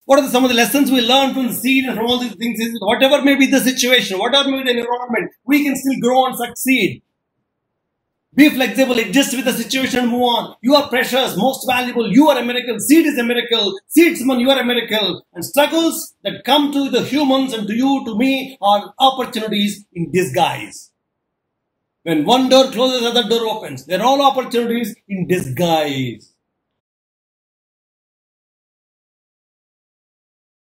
What are some of the lessons we learn from the seed and from all these things? Is that whatever may be the situation, whatever may be the environment, we can still grow and succeed. Be flexible, adjust with the situation and move on. You are precious, most valuable. You are a miracle. Seed is a miracle. Seedsman, you are a miracle. And struggles that come to the humans and to you, to me, are opportunities in disguise. When one door closes, another door opens. They're all opportunities in disguise.